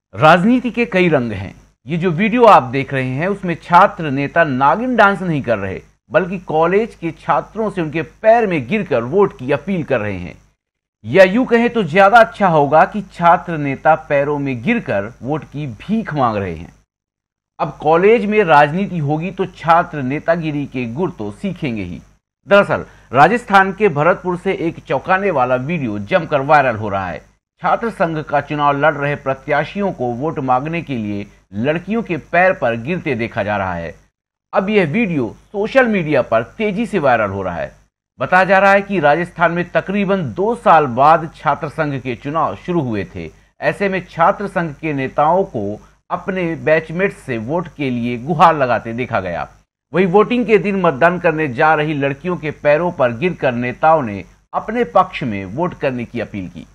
राजनीति के कई रंग हैं। ये जो वीडियो आप देख रहे हैं उसमें छात्र नेता नागिन डांस नहीं कर रहे, बल्कि कॉलेज के छात्रों से उनके पैर में गिरकर वोट की अपील कर रहे हैं। या यूं कहें तो ज्यादा अच्छा होगा कि छात्र नेता पैरों में गिरकर वोट की भीख मांग रहे हैं। अब कॉलेज में राजनीति होगी तो छात्र नेतागिरी के गुर तो सीखेंगे ही। दरअसल राजस्थान के भरतपुर से एक चौंकाने वाला वीडियो जमकर वायरल हो रहा है। छात्र संघ का चुनाव लड़ रहे प्रत्याशियों को वोट मांगने के लिए लड़कियों के पैर पर गिरते देखा जा रहा है। अब यह वीडियो सोशल मीडिया पर तेजी से वायरल हो रहा है। बताया जा रहा है कि राजस्थान में तकरीबन 2 साल बाद छात्र संघ के चुनाव शुरू हुए थे। ऐसे में छात्र संघ के नेताओं को अपने बैचमेट्स से वोट के लिए गुहार लगाते देखा गया। वहीं वोटिंग के दिन मतदान करने जा रही लड़कियों के पैरों पर गिरकर नेताओं ने अपने पक्ष में वोट करने की अपील की।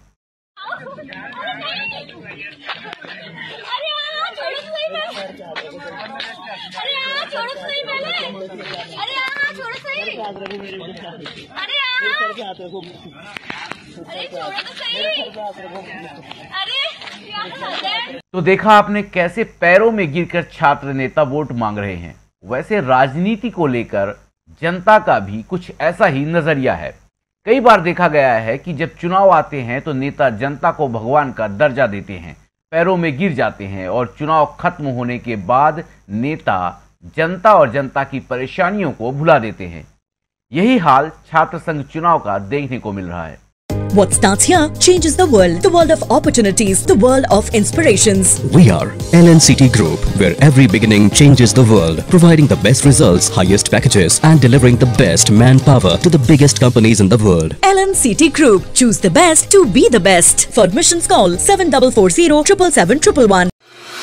तो देखा आपने कैसे पैरों में गिरकर छात्र नेता वोट मांग रहे हैं। वैसे राजनीति को लेकर जनता का भी कुछ ऐसा ही नजरिया है। कई बार देखा गया है कि जब चुनाव आते हैं तो नेता जनता को भगवान का दर्जा देते हैं, पैरों में गिर जाते हैं और चुनाव खत्म होने के बाद नेता जनता और जनता की परेशानियों को भुला देते हैं। यही हाल छात्र संघ चुनाव का देखने को मिल रहा है। What starts here changes the world of opportunities, the world of inspirations. We are LNCT Group, where every beginning changes the world, providing the best results, highest packages, and delivering the best manpower to the biggest companies in the world. LNCT Group, choose the best to be the best. For admissions, call 7440 777 111.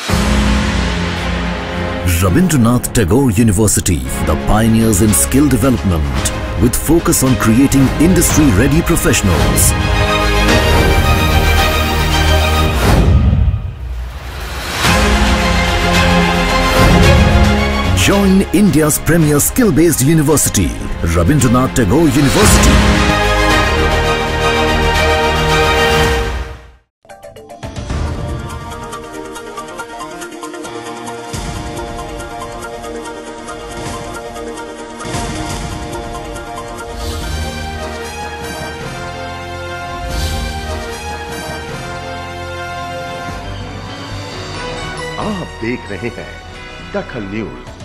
Rabindranath Tagore University, the pioneers in skill development, with focus on creating industry-ready professionals. Join India's premier skill-based university, Rabindranath Tagore University. आप देख रहे हैं दखल news.